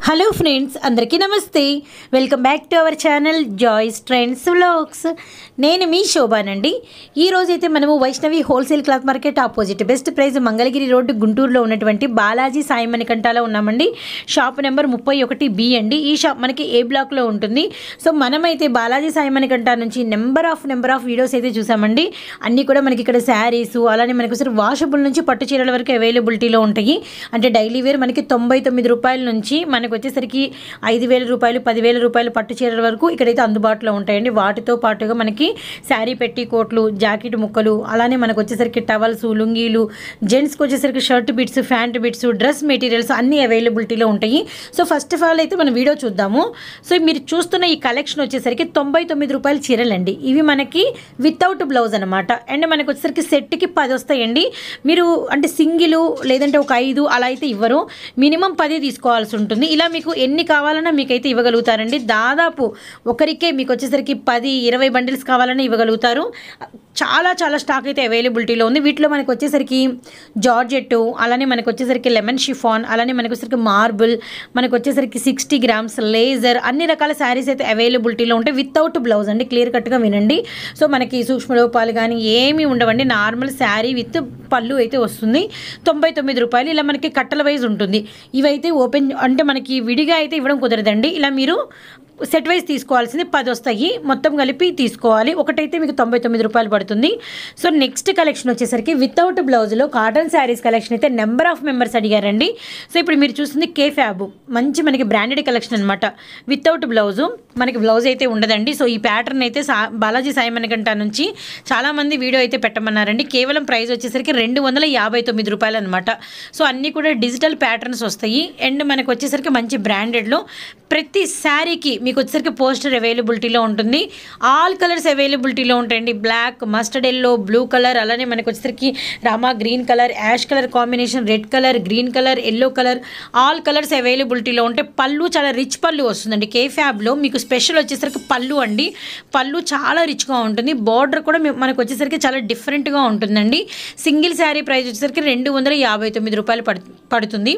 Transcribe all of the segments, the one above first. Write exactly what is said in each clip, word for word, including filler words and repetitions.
Hello friends, అందరికీ నమస్తే. Welcome back to our channel Joys trends vlogs. నేను మీ శోభానండి. ఈరోజు అయితే మనము Vaishnavi wholesale cloth market opposite best price Mangalagiri road గుంటూరులో ఉన్నటువంటి బాలాజీ సాయి మణికంఠలో ఉన్నామండి. షాప్ నెంబర్ ముప్పై ఒకటి బి అండి. ఈ షాప్ మనకి ఏ బ్లాక్లో ఉంటుంది. సో మనమైతే బాలాజీ సాయి మణికంఠ నుంచి number of number of videos అయితే చూసామండి. అన్నీ కూడా మనకి ఇక్కడ శారీస్, అలానే మనకు సరే వాషబుల్ నుంచి పట్టు చీరల వరకు అవైలబిలిటీలో ఉంటాయి. అంటే డైలీ వేర్ మనకి తొంభై తొమ్మిది రూపాయల నుంచి మనకు వచ్చేసరికి ఐదు వేల రూపాయలు పదివేల రూపాయలు పట్టు చీరల వరకు ఇక్కడైతే అందుబాటులో ఉంటాయండి. వాటితో పాటుగా మనకి శారీ పెట్టి కోట్లు, జాకెట్ ముక్కలు, అలానే మనకు వచ్చేసరికి టవల్స్, లుంగీలు, జెంట్స్కి వచ్చేసరికి shirt bits, pant bits, dress materials అన్నీ అవైలబిలిటీలో ఉంటాయి. సో ఫస్ట్ ఆఫ్ ఆల్ అయితే మనం వీడియో చూద్దాము. సో మీరు చూస్తున్న ఈ కలెక్షన్ వచ్చేసరికి తొంభై తొమ్మిది రూపాయల చీరలండి. ఇవి మనకి వితౌట్ బ్లౌజ్ అనమాట. అండ్ మనకు వచ్చేసరికి సెట్కి పది వస్తాయండి. మీరు అంటే సింగిల్ లేదంటే ఒక ఐదు అలా అయితే ఇవ్వరు, మినిమం పది తీసుకోవాల్సి ఉంటుంది. ఇలా మీకు ఎన్ని కావాలన్నా మీకైతే ఇవ్వగలుగుతారండి. దాదాపు ఒకరికే మీకు వచ్చేసరికి పది ఇరవై బండిల్స్ కావాలన్నా ఇవ్వగలుగుతారు. చాలా చాలా స్టాక్ అయితే అవైలబిలిటీలో ఉంది. వీటిలో మనకు వచ్చేసరికి జార్జెట్, అలానే మనకు వచ్చేసరికి లెమన్ షిఫాన్, అలానే మనకు వచ్చేసరికి మార్బుల్, మనకు వచ్చేసరికి సిక్స్టీ గ్రామ్స్ లేజర్, అన్ని రకాల శారీస్ అయితే అవైలబిలిటీలో ఉంటాయి వితౌట్ బ్లౌజ్ అండి. క్లియర్ కట్గా వినండి. సో మనకి సూక్ష్మలోపాలు కానీ ఏమీ ఉండవండి. నార్మల్ శారీ విత్ పళ్ళు అయితే వస్తుంది. తొంభై తొమ్మిది రూపాయలు. ఇలా మనకి కట్టల వైజ్ ఉంటుంది. ఇవైతే ఓపెన్ అంటే మనకి విడిగా అయితే ఇవ్వడం కుదరదండి. ఇలా మీరు సెట్ వైజ్ తీసుకోవాల్సింది పది వస్తాయి. మొత్తం కలిపి తీసుకోవాలి. ఒకటైతే మీకు తొంభై తొమ్మిది రూపాయలు పడుతుంది. సో నెక్స్ట్ కలెక్షన్ వచ్చేసరికి వితౌట్ బ్లౌజ్లో కాటన్ శారీస్ కలెక్షన్ అయితే నెంబర్ ఆఫ్ మెంబర్స్ అడిగారండి. సో ఇప్పుడు మీరు చూస్తుంది కే ఫ్యాబ్, మంచి మనకి బ్రాండెడ్ కలెక్షన్ అనమాట. వితౌట్ బ్లౌజు, మనకి బ్లౌజ్ అయితే ఉండదండి. సో ఈ ప్యాటర్న్ అయితే సా బాలాజీ సాయి మణికంఠ నుంచి చాలామంది వీడియో అయితే పెట్టమన్నారండి. కేవలం ప్రైస్ వచ్చేసరికి రెండు వందల యాభై తొమ్మిది రూపాయలు అనమాట. సో అన్నీ కూడా డిజిటల్ ప్యాటర్న్స్ వస్తాయి. అండ్ మనకు వచ్చేసరికి మంచి బ్రాండెడ్లో ప్రతి శారీకి మీకు వచ్చేసరికి పోస్టర్ అవైలబిలిటీలో ఉంటుంది. ఆల్ కలర్స్ అవైలబిలిటీలో ఉంటాయండి. Black, mustard yellow, blue colour, అలానే మనకు వచ్చేసరికి Rama green colour, ash colour combination, red colour, green colour, yellow colour, all colours అవైలబిలిటీలో ఉంటాయి. పళ్ళు చాలా రిచ్ పళ్ళు వస్తుందండి. కే ఫ్యాబ్లో మీకు స్పెషల్ వచ్చేసరికి పళ్ళు అండి. పళ్ళు చాలా రిచ్గా ఉంటుంది. బార్డర్ కూడా మనకు వచ్చేసరికి చాలా డిఫరెంట్గా ఉంటుందండి. సింగిల్ శారీ ప్రైస్ వచ్చేసరికి రెండు వందల యాభై తొమ్మిది రూపాయలు పడు పడుతుంది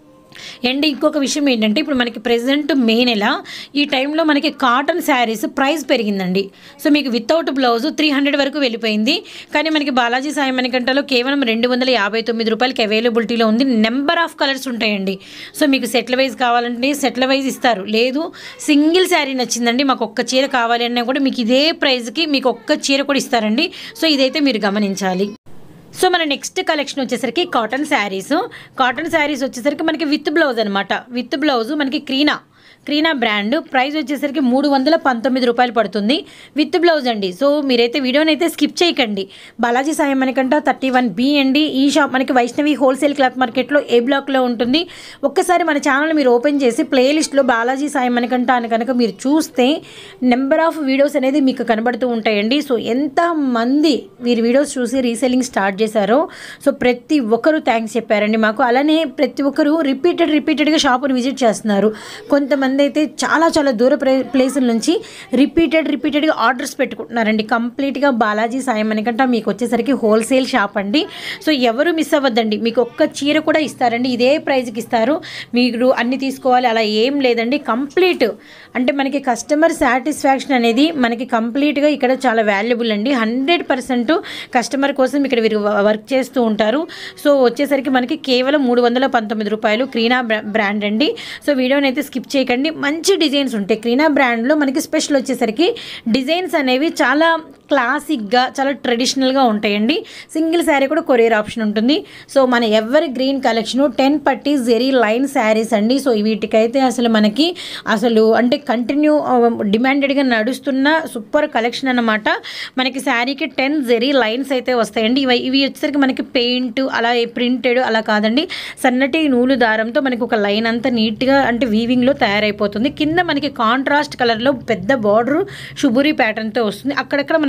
అండ్ ఇంకొక విషయం ఏంటంటే, ఇప్పుడు మనకి ప్రెజెంట్ మే నెల ఈ టైంలో మనకి కాటన్ శారీస్ ప్రైస్ పెరిగిందండి. సో మీకు వితౌట్ బ్లౌజ్ త్రీ హండ్రెడ్ వరకు వెళ్ళిపోయింది. కానీ మనకి బాలాజీ సాయి మణికంఠలో కేవలం రెండు వందల యాభై తొమ్మిది రూపాయలకి అవైలబిలిటీలో ఉంది. నెంబర్ ఆఫ్ కలర్స్ ఉంటాయండి. సో మీకు సెట్ల వైజ్ కావాలంటే సెట్ల వైజ్ ఇస్తారు. లేదు సింగిల్ శారీ నచ్చిందండి, మాకు ఒక్క చీర కావాలి అన్నా కూడా మీకు ఇదే ప్రైస్కి మీకు ఒక్క చీర కూడా ఇస్తారండి. సో ఇదైతే మీరు గమనించాలి. సో మన నెక్స్ట్ కలెక్షన్ వచ్చేసరికి కాటన్ శారీస్. కాటన్ శారీస్ వచ్చేసరికి మనకి విత్ బ్లౌజ్ అనమాట. విత్ బ్లౌజ్ మనకి క్రీనా క్రీనా బ్రాండ్. ప్రైస్ వచ్చేసరికి మూడు వందల పంతొమ్మిది రూపాయలు పడుతుంది విత్ బ్లౌజ్ అండి. సో మీరైతే వీడియోని అయితే స్కిప్ చేయకండి. Balaji Sai Manikanta thirty one B అండి. ఈ షాప్ మనకి వైష్ణవి హోల్సేల్ క్లాత్ మార్కెట్లో ఏ బ్లాక్లో ఉంటుంది. ఒక్కసారి మన ఛానల్ మీరు ఓపెన్ చేసి ప్లేలిస్ట్లో బాలాజీ సాయి మణికంఠ అని కనుక మీరు చూస్తే నెంబర్ ఆఫ్ వీడియోస్ అనేది మీకు కనబడుతూ ఉంటాయండి. సో ఎంతమంది వీరి వీడియోస్ చూసి రీసెల్లింగ్ స్టార్ట్ చేశారో సో ప్రతి ఒక్కరూ థ్యాంక్స్ చెప్పారండి మాకు. అలానే ప్రతి ఒక్కరు రిపీటెడ్ రిపీటెడ్గా షాపుని విజిట్ చేస్తున్నారు. కొంతమంది అయితే చాలా చాలా దూర ప్లేసుల నుంచి రిపీటెడ్ రిపీటెడ్గా ఆర్డర్స్ పెట్టుకుంటున్నారండి. కంప్లీట్గా బాలాజీ సాయి మణికంఠ మీకు వచ్చేసరికి హోల్సేల్ షాప్ అండి. సో ఎవరు మిస్ అవ్వద్దండి. మీకు ఒక్క చీర కూడా ఇస్తారండి, ఇదే ప్రైస్కి ఇస్తారు. మీరు అన్ని తీసుకోవాలి అలా ఏం లేదండి. కంప్లీట్ అంటే మనకి కస్టమర్ సాటిస్ఫాక్షన్ అనేది మనకి కంప్లీట్గా ఇక్కడ చాలా వాల్యుబుల్ అండి. హండ్రెడ్ పర్సెంట్ కస్టమర్ కోసం ఇక్కడ వీరు వర్క్ చేస్తూ ఉంటారు. సో వచ్చేసరికి మనకి కేవలం మూడు వందల పంతొమ్మిది రూపాయలు క్రీనా బ్రాండ్ అండి. సో వీడియోని అయితే స్కిప్ చేయకండి. మంచి డిజైన్స్ ఉంటాయి. క్రీనా బ్రాండ్లో మనకి స్పెషల్ వచ్చేసరికి డిజైన్స్ అనేవి చాలా క్లాసిక్గా చాలా ట్రెడిషనల్గా ఉంటాయండి. సింగిల్ శారీ కూడా కొరియర్ ఆప్షన్ ఉంటుంది. సో మన ఎవర్ గ్రీన్ కలెక్షను టెన్ పట్టీ జెరీ లైన్ శారీస్ అండి. సో వీటికైతే అసలు మనకి అసలు అంటే కంటిన్యూ డిమాండెడ్గా నడుస్తున్న సూపర్ కలెక్షన్ అన్నమాట. మనకి శారీకి టెన్ జెరీ లైన్స్ అయితే వస్తాయండి. ఇవి ఇవి వచ్చేసరికి మనకి పెయింట్ అలా ప్రింటెడ్ అలా కాదండి. సన్నటి నూలు దారంతో మనకి ఒక లైన్ అంతా నీట్గా అంటే వీవింగ్లో తయారైపోతుంది. కింద మనకి కాంట్రాస్ట్ కలర్లో పెద్ద బార్డర్ షుబూరి ప్యాటర్న్తో వస్తుంది. అక్కడక్కడ మనకి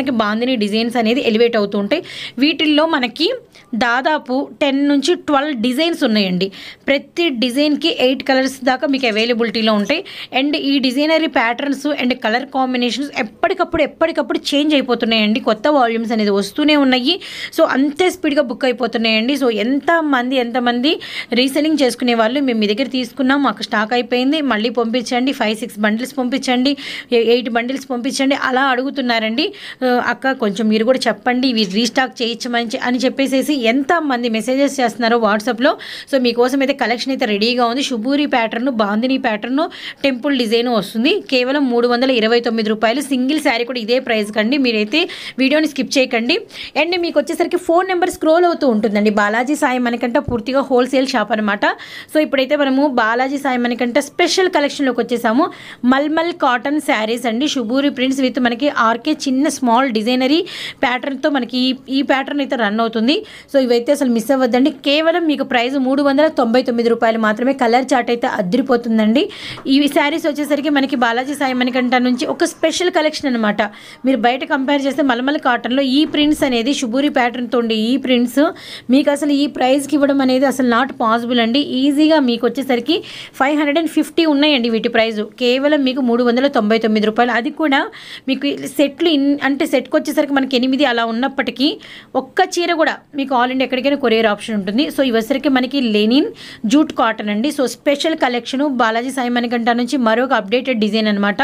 మనకి బాందిని డిజైన్స్ అనేది ఎలివేట్ అవుతూ ఉంటాయి. వీటిల్లో మనకి దాదాపు టెన్ నుంచి ట్వెల్వ్ డిజైన్స్ ఉన్నాయండి. ప్రతి డిజైన్కి ఎయిట్ కలర్స్ దాకా మీకు అవైలబిలిటీలో ఉంటాయి. అండ్ ఈ డిజైనరీ ప్యాటర్న్స్ అండ్ కలర్ కాంబినేషన్స్ ఎప్పటికప్పుడు ఎప్పటికప్పుడు చేంజ్ అయిపోతున్నాయండి. కొత్త వాల్యూమ్స్ అనేది వస్తూనే ఉన్నాయి. సో అంతే స్పీడ్గా బుక్ అయిపోతున్నాయండి. సో ఎంతమంది ఎంతమంది రీసెలింగ్ చేసుకునే వాళ్ళు మేము మీ దగ్గర తీసుకున్నాం, మాకు స్టాక్ అయిపోయింది, మళ్ళీ పంపించండి, ఫైవ్ సిక్స్ బండిల్స్ పంపించండి, ఎయిట్ బండిల్స్ పంపించండి అలా అడుగుతున్నారండి. అక్క కొంచెం మీరు కూడా చెప్పండి ఇవి రీస్టాక్ చేయించమని అని చెప్పేసి ఎంతమంది మెసేజెస్ చేస్తున్నారో వాట్సాప్లో. సో మీకోసం అయితే కలెక్షన్ అయితే రెడీగా ఉంది. శుభూరి pattern, bandhani pattern, temple design వస్తుంది. కేవలం మూడు వందల ఇరవై తొమ్మిది రూపాయలు. సింగిల్ శారీ కూడా ఇదే ప్రైస్ కండి. మీరైతే వీడియోని స్కిప్ చేయకండి. అండ్ మీకు వచ్చేసరికి ఫోన్ నెంబర్ స్క్రోల్ అవుతూ ఉంటుందండి. బాలాజీ సాయి మణికంఠ పూర్తిగా హోల్సేల్ షాప్ అనమాట. సో ఇప్పుడైతే మనము బాలాజీ సాయి మణికంఠ స్పెషల్ కలెక్షన్లోకి వచ్చేసాము. మల్మల్ కాటన్ శారీస్ అండి. శుభూరి ప్రింట్స్ విత్ మనకి ఆర్కే చిన్న స్మాల్ డిజైనరీ ప్యాటర్న్తో మనకి ఈ ఈ ప్యాటర్న్ అయితే రన్ అవుతుంది. సో ఇవైతే అసలు మిస్ అవ్వద్దండి. కేవలం మీకు ప్రైస్ మూడు వందల తొంభై తొమ్మిది రూపాయలు మాత్రమే. కలర్ చార్ట్ అయితే అద్దరిపోతుందండి. ఈ శారీస్ వచ్చేసరికి మనకి బాలాజీ సాయి మణికంఠ నుంచి ఒక స్పెషల్ కలెక్షన్ అనమాట. మీరు బయట కంపేర్ చేస్తే మల్మల్ కాటన్లో ఈ ప్రింట్స్ అనేది శుభూరి ప్యాటర్న్తో ఉండే ఈ ప్రింట్స్ మీకు అసలు ఈ ప్రైస్కి ఇవ్వడం అనేది అసలు నాట్ పాసిబుల్ అండి. ఈజీగా మీకు వచ్చేసరికి ఫైవ్ హండ్రెడ్ అండ్ ఫిఫ్టీ ఉన్నాయండి వీటి ప్రైస్. కేవలం మీకు మూడు వందల తొంభై తొమ్మిది రూపాయలు. అది కూడా మీకు సెట్లు ఇన్ అంటే సెట్కి వచ్చేసరికి మనకి ఎనిమిది అలా ఉన్నప్పటికీ ఒక్క చీర కూడా మీకు ఆల్ ఇండియా ఎక్కడికైనా కొరియర్ ఆప్షన్ ఉంటుంది. సో ఇవసరికి మనకి లెనిన్ జూట్ కాటన్ అండి. So special collection Balaji Sai Manikanta నుంచి మరొక అప్డేటెడ్ డిజైన్ అనమాట.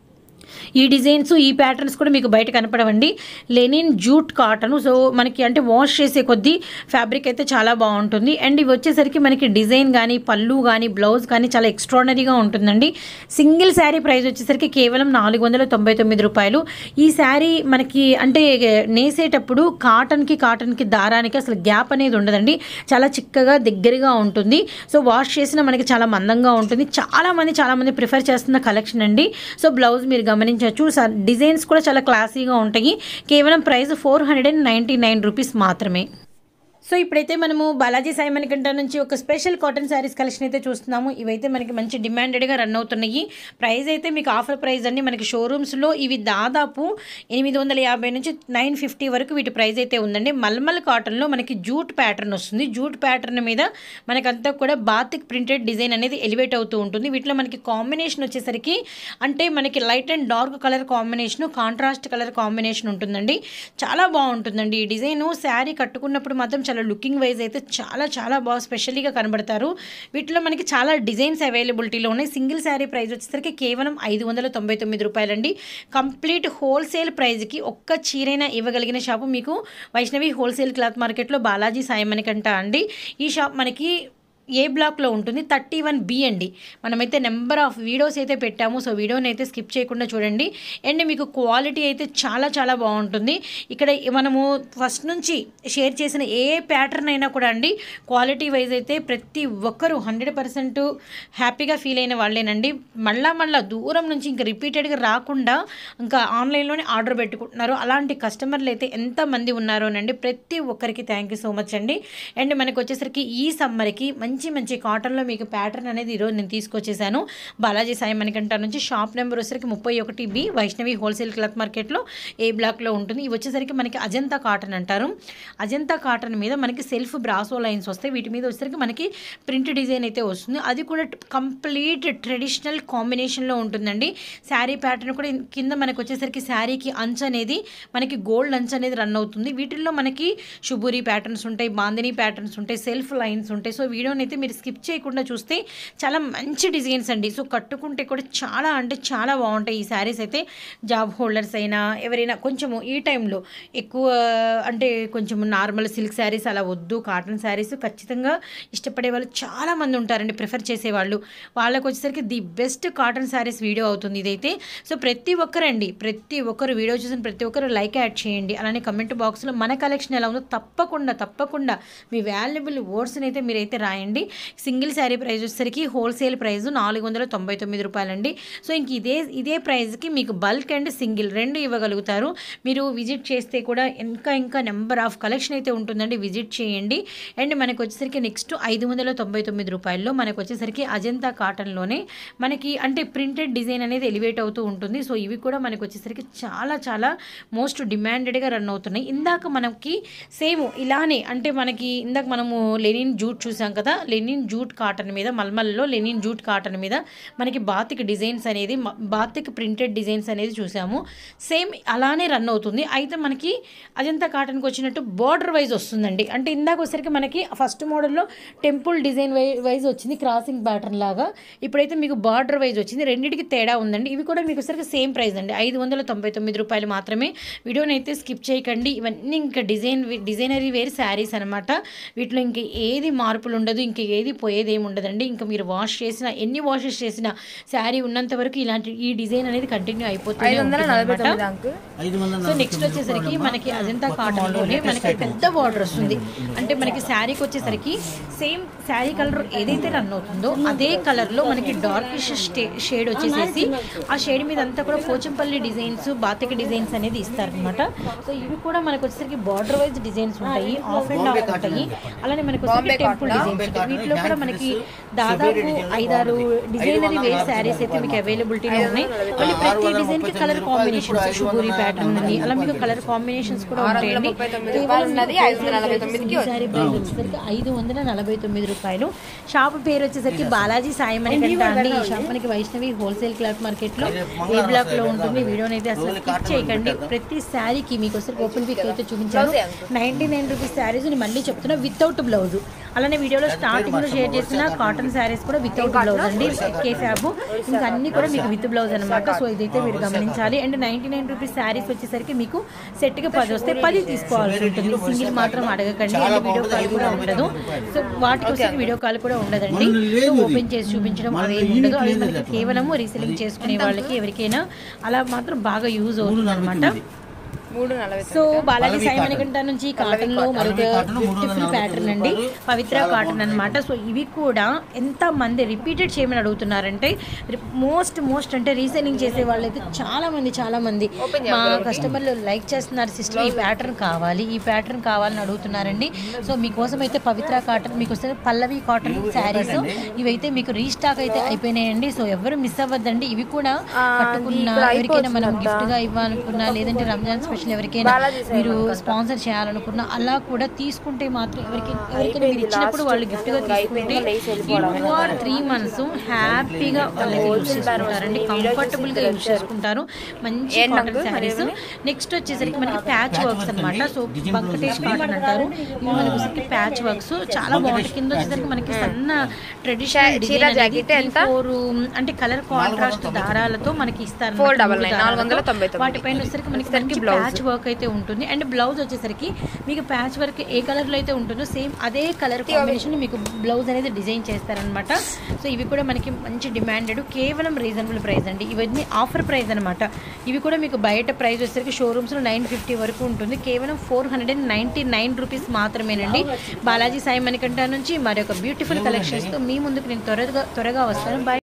ఈ డిజైన్స్ ఈ ప్యాటర్న్స్ కూడా మీకు బయట కనపడవండి. Linen jute cotton. సో మనకి అంటే వాష్ చేసే కొద్దీ ఫ్యాబ్రిక్ అయితే చాలా బాగుంటుంది. అండ్ ఇవి వచ్చేసరికి మనకి డిజైన్ కానీ పళ్ళు కానీ బ్లౌజ్ కానీ చాలా ఎక్స్ట్రాడనరీగా ఉంటుందండి. సింగిల్ శారీ ప్రైస్ వచ్చేసరికి కేవలం నాలుగు వందల తొంభై తొమ్మిది రూపాయలు. ఈ శారీ మనకి అంటే నేసేటప్పుడు కాటన్కి కాటన్కి దారానికి అసలు గ్యాప్ అనేది ఉండదండి. చాలా చిక్కగా దగ్గరగా ఉంటుంది. సో వాష్ చేసిన మనకి చాలా మందంగా ఉంటుంది. చాలామంది చాలామంది ప్రిఫర్ చేస్తున్న కలెక్షన్ అండి. సో బ్లౌజ్ మీరు గమనించవచ్చు. డిజైన్స్ కూడా చాలా క్లాసీగా ఉంటాయి. కేవలం price four hundred and ninety nine rupees మాత్రమే. సో ఇప్పుడైతే మనము బాలాజీ సాయి మణికంఠ నుంచి ఒక స్పెషల్ కాటన్ శారీస్ కలెక్షన్ అయితే చూస్తున్నాము. ఇవైతే మనకి మంచి డిమాండెడ్గా రన్ అవుతున్నాయి. ప్రైస్ అయితే మీకు ఆఫర్ ప్రైస్ అండి. మనకి షోరూమ్స్లో ఇవి దాదాపు ఎనిమిది వందల యాభై నుంచి నైన్ ఫిఫ్టీ వరకు వీటి ప్రైస్ అయితే ఉందండి. మల్మల్ కాటన్లో మనకి జూట్ ప్యాటర్న్ వస్తుంది. జూట్ ప్యాటర్న్ మీద మనకంతా కూడా బాతిక్ ప్రింటెడ్ డిజైన్ అనేది ఎలివేట్ అవుతూ ఉంటుంది. వీటిలో మనకి కాంబినేషన్ వచ్చేసరికి అంటే మనకి light and dark colour combination, contrast colour combination ఉంటుందండి. చాలా బాగుంటుందండి ఈ డిజైన్. శారీ కట్టుకున్నప్పుడు మాత్రం చాలా లుకింగ్ వైజ్ అయితే చాలా చాలా బాగా స్పెషల్గా కనబడతారు. వీటిలో మనకి చాలా డిజైన్స్ అవైలబిలిటీలో ఉన్నాయి. సింగిల్ శారీ ప్రైస్ వచ్చేసరికి కేవలం ఐదు వందల తొంభై తొమ్మిది రూపాయలండి. కంప్లీట్ హోల్సేల్ ప్రైస్కి ఒక్క చీరైనా ఇవ్వగలిగిన షాపు మీకు వైష్ణవి హోల్సేల్ క్లాత్ మార్కెట్లో బాలాజీ సాయి మణికంఠ అండి. ఈ షాప్ మనకి ఏ బ్లాక్లో ఉంటుంది, థర్టీ వన్ బి అండి. మనమైతే నెంబర్ ఆఫ్ వీడియోస్ అయితే పెట్టాము. సో వీడియోని అయితే స్కిప్ చేయకుండా చూడండి. అండ్ మీకు క్వాలిటీ అయితే చాలా చాలా బాగుంటుంది. ఇక్కడ మనము ఫస్ట్ నుంచి షేర్ చేసిన ఏ ప్యాటర్న్ అయినా కూడా అండి క్వాలిటీ వైజ్ అయితే ప్రతి ఒక్కరూ హండ్రెడ్ పర్సెంట్ హ్యాపీగా ఫీల్ అయిన వాళ్ళేనండి. మళ్ళా మళ్ళీ దూరం నుంచి ఇంకా రిపీటెడ్గా రాకుండా ఇంకా ఆన్లైన్లోనే ఆర్డర్ పెట్టుకుంటున్నారు. అలాంటి కస్టమర్లు అయితే ఎంతమంది ఉన్నారోనండి. ప్రతి ఒక్కరికి థ్యాంక్ యూ సో మచ్ అండి. అండ్ మనకు వచ్చేసరికి ఈ సమ్మర్కి మంచి మంచి కాటన్లో మీకు ప్యాటర్న్ అనేది ఈరోజు నేను తీసుకొచ్చేసాను. బాలాజీ సాయి మణికంఠ నుంచి. షాప్ నెంబర్ వచ్చేసరికి ముప్పై ఒకటి బి వైష్ణవి హోల్సేల్ క్లాత్ మార్కెట్లో ఏ బ్లాక్లో ఉంటుంది. ఇవి వచ్చేసరికి మనకి అజంతా కాటన్ అంటారు. అజంతా కాటన్ మీద మనకి సెల్ఫ్ బ్రాసో లైన్స్ వస్తాయి. వీటి మీద వచ్చేసరికి మనకి ప్రింట్ డిజైన్ అయితే వస్తుంది. అది కూడా కంప్లీట్ ట్రెడిషనల్ కాంబినేషన్లో ఉంటుందండి. శారీ ప్యాటర్న్ కూడా కింద మనకు వచ్చేసరికి శారీకి అంచు అనేది మనకి గోల్డ్ అంచు అనేది రన్ అవుతుంది. వీటిల్లో మనకి శుభూరి ప్యాటర్న్స్ ఉంటాయి, బాందిని ప్యాటర్న్స్ ఉంటాయి, సెల్ఫ్ లైన్స్ ఉంటాయి. సో వీడియోని అయితే మీరు స్కిప్ చేయకుండా చూస్తే చాలా మంచి డిజైన్స్ అండి. సో కట్టుకుంటే కూడా చాలా అంటే చాలా బాగుంటాయి ఈ శారీస్ అయితే. జాబ్ హోల్డర్స్ అయినా ఎవరైనా కొంచెము ఈ టైంలో ఎక్కువ అంటే కొంచెం నార్మల్ సిల్క్ శారీస్ అలా వద్దు, కాటన్ శారీస్ ఖచ్చితంగా ఇష్టపడే వాళ్ళు చాలామంది ఉంటారండి, ప్రిఫర్ చేసేవాళ్ళు. వాళ్ళకి వచ్చేసరికి the best cotton saris video అవుతుంది ఇదైతే. సో ప్రతి ఒక్కరండి ప్రతి ఒక్కరు వీడియో చూసిన ప్రతి ఒక్కరు లైక్ యాడ్ చేయండి. అలానే కమెంట్ బాక్స్లో మన కలెక్షన్ ఎలా ఉందో తప్పకుండా తప్పకుండా మీ వాల్యుబుల్ వర్డ్స్ని అయితే మీరైతే రాయండి. అండి. సింగిల్ శారీ ప్రైస్ వచ్చేసరికి హోల్సేల్ ప్రైస్ నాలుగు వందల తొంభై తొమ్మిది రూపాయలండి. సో ఇంక ఇదే ఇదే ప్రైస్కి మీకు బల్క్ అండ్ సింగిల్ రెండు ఇవ్వగలుగుతారు. మీరు విజిట్ చేస్తే కూడా ఇంకా ఇంకా నెంబర్ ఆఫ్ కలెక్షన్ అయితే ఉంటుందండి, విజిట్ చేయండి. అండ్ మనకు వచ్చేసరికి నెక్స్ట్ ఐదు వందల తొంభై తొమ్మిది రూపాయల్లో మనకు వచ్చేసరికి అజంతా కాటన్లోనే మనకి అంటే ప్రింటెడ్ డిజైన్ అనేది ఎలివేట్ అవుతూ ఉంటుంది. సో ఇవి కూడా మనకు వచ్చేసరికి చాలా చాలా మోస్ట్ డిమాండెడ్గా రన్ అవుతున్నాయి. ఇందాక మనకి సేమ్ ఇలానే అంటే మనకి ఇందాక మనము లెనిన్ జూట్ చూసాం కదా, లెనిన్ జూట్ కాటన్ మీద మల్మల్లో లెనిన్ జూట్ కాటన్ మీద మనకి బాతిక్ డిజైన్స్ అనేది బాతిక్ ప్రింటెడ్ డిజైన్స్ అనేది చూసాము. సేమ్ అలానే రన్ అవుతుంది. అయితే మనకి అజంతా కాటన్కి వచ్చినట్టు బార్డర్ వైజ్ వస్తుందండి. అంటే ఇందాక వచ్చేసరికి మనకి ఫస్ట్ మోడల్లో టెంపుల్ డిజైన్ వై వైజ్ వచ్చింది క్రాసింగ్ ప్యాటర్న్ లాగా, ఇప్పుడైతే మీకు బార్డర్ వైజ్ వచ్చింది. రెండింటికి తేడా ఉందండి. ఇవి కూడా మీకు వచ్చేసరికి సేమ్ ప్రైస్ అండి, ఐదు వందల తొంభై తొమ్మిది రూపాయలు మాత్రమే. వీడియోని అయితే స్కిప్ చేయకండి. ఇవన్నీ ఇంకా డిజైన్ డిజైనరీ వేర్ శారీస్ అనమాట. వీటిలో ఇంక ఏది మార్పులు ఉండదు, ఇంక ఏది పోయేది ఏమి ఉండదండి. ఇంకా మీరు వాష్ చేసిన ఎన్ని వాషెస్ చేసినా శారీ ఉన్నంత వరకు ఇలాంటి ఈ డిజైన్ అనేది కంటిన్యూ అయిపోతుంది. సో నెక్స్ట్ వచ్చేసరికి మనకి అజంతా కాటన్లోనే మనకి పెద్ద బార్డర్ వస్తుంది. అంటే మనకి శారీకి వచ్చేసరికి సేమ్ శారీ కలర్ ఏదైతే రన్ అవుతుందో అదే కలర్లో మనకి డార్కిష్ షేడ్ వచ్చేసేసి ఆ షేడ్ మీద అంతా కూడా పోచంపల్లి డిజైన్స్ బాతిక డిజైన్స్ అనేది ఇస్తారనమాట. సో ఇవి కూడా మనకు వచ్చేసరికి బార్డర్ వైజ్ డిజైన్స్ ఉంటాయి, ఆఫ్ అండ్ ఆఫ్ ఉంటాయి. అలానే మనకు వచ్చేసరికి టెంపుల్ డిజైన్స్ ఉంటాయి. వీటిలో కూడా మనకి దాదాపు ఐదారు డిజైనరీ వేర్ శారీస్ అయితే మీకు అవైలబిలిటీలో ఉన్నాయి. మళ్ళీ ప్రతి డిజైన్ కి కలర్ కాంబినేషన్స్, షుగూరి ప్యాటర్న్ అని అలా మీకు కలర్ కాంబినేషన్స్ కూడా ఉంటాయండి. ఐదు వందల నలభై తొమ్మిది రూపాయలు. షాప్ పేరు వచ్చేసరికి బాలాజీ సాయి మణికంఠ అండి. ఈ షాప్ మనకి వైష్ణవి హోల్సేల్ క్లాత్ మార్కెట్ లో ఏ బ్లాక్ లో ఉంటుంది. వీడియోని అయితే అసలు స్కిప్ చేయకండి. ప్రతి శారీకి మీకు ఒకసారి ఓపెన్ పిక్ అయితే చూపించాను. నైన్టీ నైన్ రూపీస్ శారీస్ మళ్ళీ చెప్తున్నా వితౌట్ బ్లౌజ్. అలానే వీడియోలో స్టార్టింగ్ లో షేర్ చేసిన కాటన్ శారీస్ కూడా వితౌట్ బ్లౌజ్ అండి. కే ఫ్యాబ్ ఇంకా అన్ని కూడా మీకు విత్ బ్లౌజ్ అనమాట. సో ఇదైతే మీరు గమనించాలి. And ninety nine rupees saris వచ్చేసరికి మీకు సెట్ కి పది వస్తే పది తీసుకోవాల్సి ఉంటుంది. సింగిల్ మాత్రం అడగకండి. అండ్ వీడియో కాల్ కూడా ఉండదు. సో వాటికి వచ్చే వీడియో కాల్ కూడా ఉండదండి. సో ఓపెన్ చేసి చూపించడం అవేమి ఉండదు. అవి మనకి కేవలము రీసెలింగ్ చేసుకునే వాళ్ళకి ఎవరికైనా అలా మాత్రం బాగా యూజ్ అవుతుంది అనమాట. సో బాలాజీ సాయి మణికంఠ నుంచి కాటన్ లో మరొక బ్యూటిఫుల్ ప్యాటర్న్ అండి, పవిత్ర కాటన్ అనమాట. సో ఇవి కూడా ఎంత మంది రిపీటెడ్ చేయమని అడుగుతున్నారంటే మోస్ట్ మోస్ట్ అంటే రీసెలింగ్ చేసే వాళ్ళైతే చాలా మంది చాలా మంది మా కస్టమర్లు లైక్ చేస్తున్నారు. సిస్టర్ ఈ ప్యాటర్న్ కావాలి ఈ ప్యాటర్న్ కావాలని అడుగుతున్నారండి. సో మీకోసం అయితే పవిత్ర కాటన్ మీకు వస్తే పల్లవి కాటన్ శారీస్ ఇవైతే మీకు రీస్టాక్ అయితే అయిపోయినాయండి. సో ఎవరు మిస్ అవ్వద్దండి. ఇవి కూడా కట్టుకున్నా ఎవరికైనా మనం గిఫ్ట్ గా ఇవ్వాలనుకున్నా లేదంటే రంజాన్ స్పెషల్ ఎవరికైనా మీరు స్పాన్సర్ చేయాలనుకున్నా అలా కూడా తీసుకుంటే మాత్రం ఎవరికి ఎవరికైనా మీరు ఇచ్చినప్పుడు వాళ్ళు గిఫ్ట్ గా తీసుకుంటే టూ ఆర్ త్రీ మంత్స్ హ్యాపీగా వాళ్ళకి యూజ్ చేసుకుంటారండి, కంఫర్టబుల్ గా యూజ్ చేసుకుంటారు. మంచి కాటన్ శారీస్. నెక్స్ట్ వచ్చేసరికి మనకి ప్యాచ్ వర్క్స్ అనమాట. సో బంకటేష్ కాటన్ అంటారు. ఇవి మనకి వచ్చేసరికి ప్యాచ్ వర్క్స్ చాలా బాగుంటాయి. కింద వచ్చేసరికి మనకి సన్న ట్రెడిషనల్ డిజైన్ ఫోర్ అంటే కలర్ కాంట్రాస్ట్ దారాలతో మనకి ఇస్తారు. వాటిపైన వచ్చేసరికి మనకి దానికి ప్యాచ్ వర్క్ అయితే ఉంటుంది. అండ్ బ్లౌజ్ వచ్చేసరికి మీకు ప్యాచ్ వర్క్ ఏ కలర్ లో అయితే ఉంటుందో సేమ్ అదే కలర్ కాంబినేషన్ మీకు బ్లౌజ్ అనేది డిజైన్ చేస్తారనమాట. సో ఇవి కూడా మనకి మంచి డిమాండెడ్, కేవలం రీజనబుల్ ప్రైస్ అండి. ఇవన్నీ ఆఫర్ ప్రైస్ అనమాట. ఇవి కూడా మీకు బయట ప్రైస్ వచ్చేసరికి షోరూమ్స్ లో నైన్ ఫిఫ్టీ వరకు ఉంటుంది. కేవలం four hundred and ninety nine rupees మాత్రమేనండి. బాలాజీ సాయి మణికంఠ నుంచి మరొక బ్యూటిఫుల్ కలెక్షన్స్ తో మీ ముందుకు నేను త్వరగా త్వరగా వస్తాను. బై.